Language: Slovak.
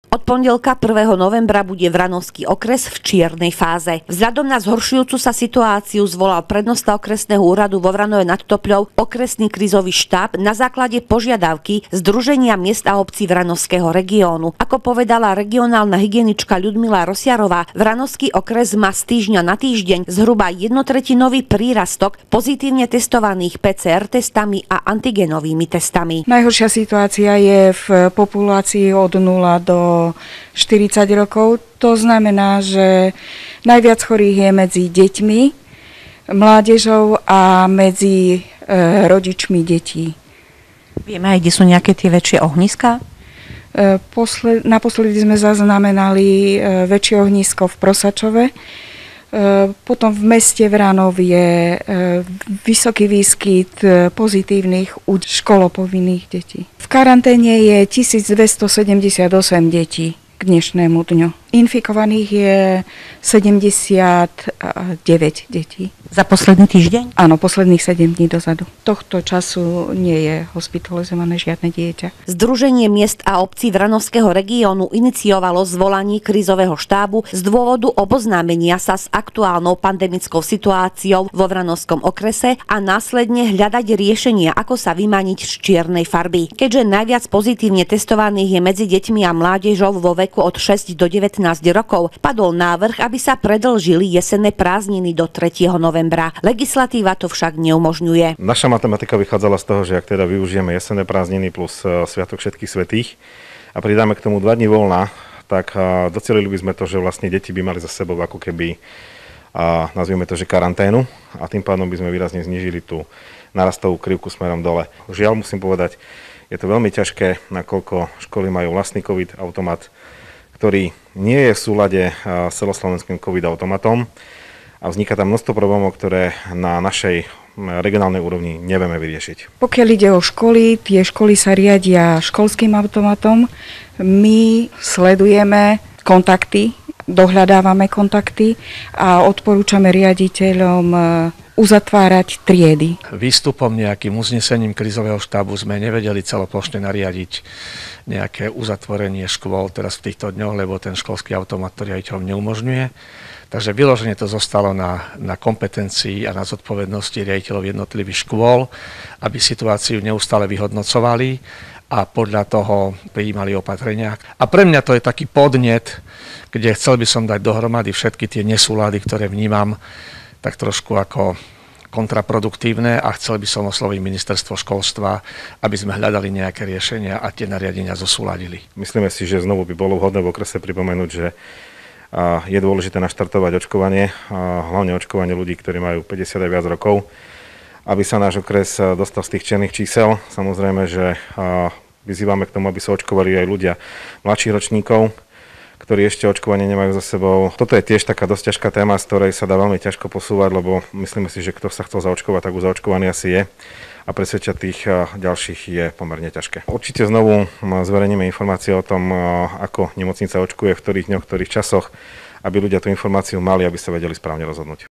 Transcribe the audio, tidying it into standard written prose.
Od pondelka 1. novembra bude Vranovský okres v čiernej fáze. Vzhľadom na zhoršujúcu sa situáciu zvolal prednosta okresného úradu vo Vranove nad Topľou okresný krízový štáb na základe požiadavky Združenia miest a obcí Vranovského regiónu. Ako povedala regionálna hygienička Ľudmila Rosiarová, Vranovský okres má z týždňa na týždeň zhruba 1/3 prírastok pozitívne testovaných PCR testami a antigenovými testami. Najhoršia situácia je v populácii od 0 do 40 rokov. To znamená, že najviac chorých je medzi deťmi, mládežou a medzi rodičmi detí. Vieme aj, kde sú nejaké tie väčšie ohniská? Naposledy sme zaznamenali väčšie ohnisko v Prosačove. Potom v meste Vranov je vysoký výskyt pozitívnych u školopovinných detí. V karanténe je 1278 detí k dnešnému dňu. Infikovaných je 79 detí. Za posledný týždeň? Áno, posledných 7 dní dozadu. Tohto času nie je hospitalizované žiadne dieťa. Združenie miest a obcí Vranovského regiónu iniciovalo zvolanie krízového štábu z dôvodu oboznámenia sa s aktuálnou pandemickou situáciou vo Vranovskom okrese a následne hľadať riešenia, ako sa vymaniť z čiernej farby. Keďže najviac pozitívne testovaných je medzi deťmi a mládežou vo veku od 6 do 19 rokov, padol návrh, aby sa predĺžili jesenné prázdniny do 3. novembra. Legislatíva to však neumožňuje. Naša matematika vychádzala z toho, že ak teda využijeme jesenné prázdniny plus Sviatok všetkých svätých a pridáme k tomu 2 dni voľna, tak docelili by sme to, že vlastne deti by mali za sebou ako keby, nazvieme to, že karanténu, a tým pádom by sme výrazne znížili tú narastovú krivku smerom dole. Žiaľ, musím povedať, je to veľmi ťažké, nakoľko školy majú vlastný COVID automat, ktorý nie je v súlade s celoslovenským COVID automatom a vzniká tam množstvo problémov, ktoré na našej regionálnej úrovni nevieme vyriešiť. Pokiaľ ide o školy, tie školy sa riadia školským automatom. My sledujeme kontakty, dohľadávame kontakty a odporúčame riaditeľom uzatvárať triedy. Výstupom, nejakým uznesením krízového štábu sme nevedeli celoplošne nariadiť nejaké uzatvorenie škôl teraz v týchto dňoch, lebo ten školský automat to riaditeľom neumožňuje. Takže vyloženie to zostalo na kompetencii a na zodpovednosti riaditeľov jednotlivých škôl, aby situáciu neustále vyhodnocovali a podľa toho prijímali opatrenia. A pre mňa to je taký podnet, kde chcel by som dať dohromady všetky tie nesúlady, ktoré vnímam tak trošku ako kontraproduktívne, a chcel by som osloviť ministerstvo školstva, aby sme hľadali nejaké riešenia a tie nariadenia zosúladili. Myslíme si, že znovu by bolo vhodné v okrese pripomenúť, že je dôležité naštartovať očkovanie, hlavne očkovanie ľudí, ktorí majú 50 a viac rokov, aby sa náš okres dostal z tých čiernych čísel. Samozrejme, že vyzývame k tomu, aby sa očkovali aj ľudia mladších ročníkov, ktorí ešte očkovanie nemajú za sebou. Toto je tiež taká dosť ťažká téma, z ktorej sa dá veľmi ťažko posúvať, lebo myslíme si, že kto sa chcel zaočkovať, tak už zaočkovaný asi je. A presvedčať tých ďalších je pomerne ťažké. Určite znovu zverejníme informácie o tom, ako nemocnica očkuje, v ktorých dňoch, v ktorých časoch, aby ľudia tú informáciu mali, aby sa vedeli správne rozhodnúť.